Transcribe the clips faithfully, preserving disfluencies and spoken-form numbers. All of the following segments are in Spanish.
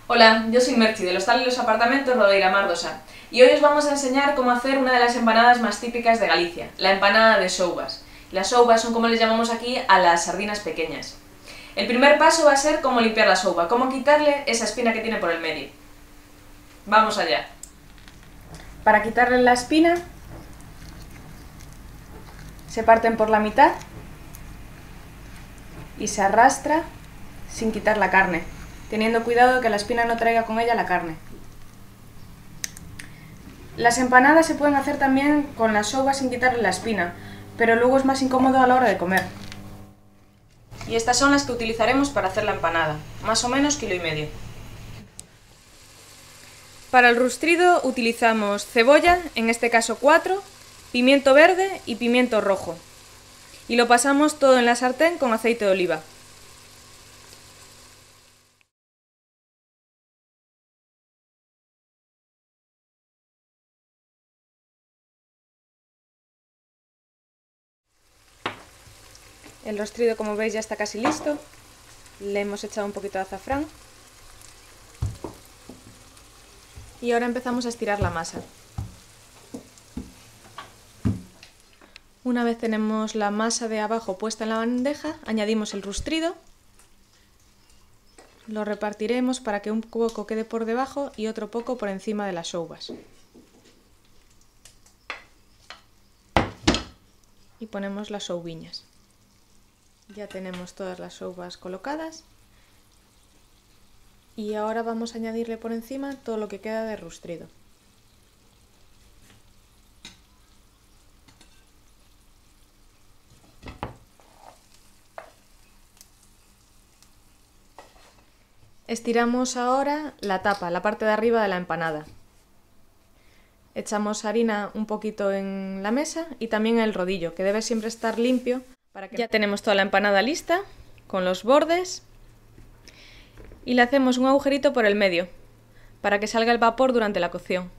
Hola, yo soy Merchi del Hostal y los Apartamentos Rodeira Mar do Sar y hoy os vamos a enseñar cómo hacer una de las empanadas más típicas de Galicia, la empanada de xoubas. Las xoubas son, como les llamamos aquí, a las sardinas pequeñas. El primer paso va a ser cómo limpiar la xouba, cómo quitarle esa espina que tiene por el medio. Vamos allá. Para quitarle la espina, se parten por la mitad y se arrastra sin quitar la carne, teniendo cuidado de que la espina no traiga con ella la carne. Las empanadas se pueden hacer también con las xoubas sin quitarle la espina, pero luego es más incómodo a la hora de comer. Y estas son las que utilizaremos para hacer la empanada, más o menos kilo y medio. Para el rustrido utilizamos cebolla, en este caso cuatro, pimiento verde y pimiento rojo. Y lo pasamos todo en la sartén con aceite de oliva. El rostrido, como veis, ya está casi listo. Le hemos echado un poquito de azafrán. Y ahora empezamos a estirar la masa. Una vez tenemos la masa de abajo puesta en la bandeja, añadimos el rustrido. Lo repartiremos para que un poco quede por debajo y otro poco por encima de las xoubas. Y ponemos las xoubiñas. Ya tenemos todas las xoubas colocadas. Y ahora vamos a añadirle por encima todo lo que queda de rustrido. Estiramos ahora la tapa, la parte de arriba de la empanada. Echamos harina un poquito en la mesa y también en el rodillo, que debe siempre estar limpio. Para que... Ya tenemos toda la empanada lista, con los bordes, y le hacemos un agujerito por el medio, para que salga el vapor durante la cocción.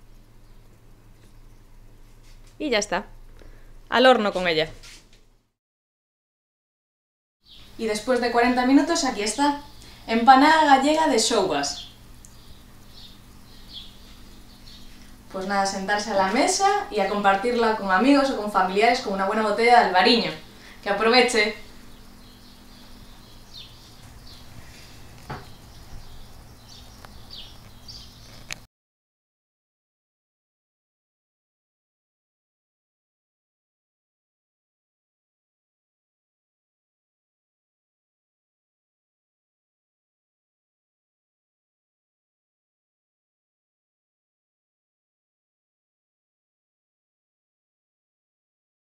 Y ya está, al horno con ella. Y después de cuarenta minutos aquí está, empanada gallega de xoubas. Pues nada, sentarse a la mesa y a compartirla con amigos o con familiares con una buena botella de albariño. ¡Que aproveche!